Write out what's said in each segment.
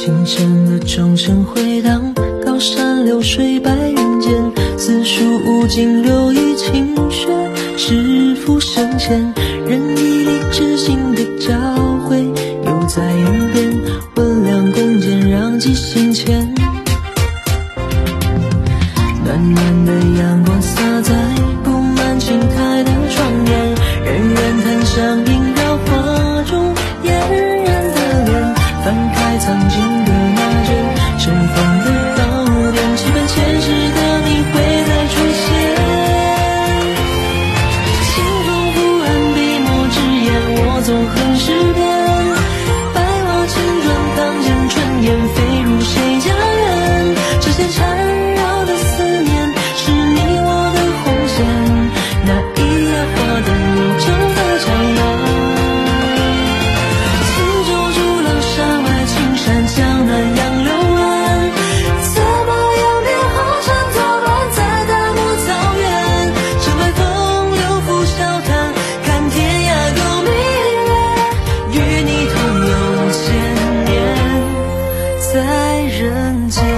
清晨的钟声回荡，高山流水白云间，四书五经留意清学，师父圣贤，仁义礼智信的教诲，犹在耳边，温良恭俭让记心间。暖暖的阳光洒在布满青苔的窗沿，人人檀香萦绕花中嫣然的脸，翻开藏经的那卷尘封的宝典，期盼前世的你会再出现。心中忽然笔墨纸砚，我纵横诗篇，百花千转当间，春燕飞入谁家园？这些缠绕的思念，是你我的红线，那一夜花灯悠长的长廊。四周逐浪山外青山，江南杨柳岸，策马扬鞭好山作伴，在大漠草原，乘晚风流拂晓谈，看天涯共明月，与你同游千年，在人间。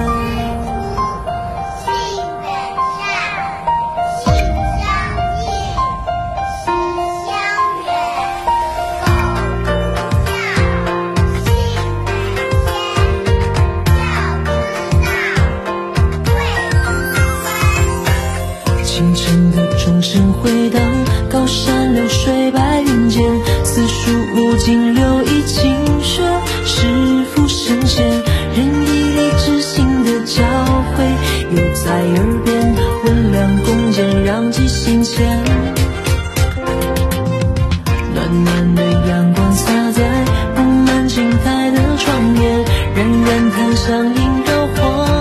清晨的钟声回荡，高山流水白云间，四书五经留意清学，师父圣贤，仁义礼智信的教诲，犹在耳边，温良恭俭让记心间。暖暖的阳光洒在布满青苔的窗沿，冉冉檀香萦绕花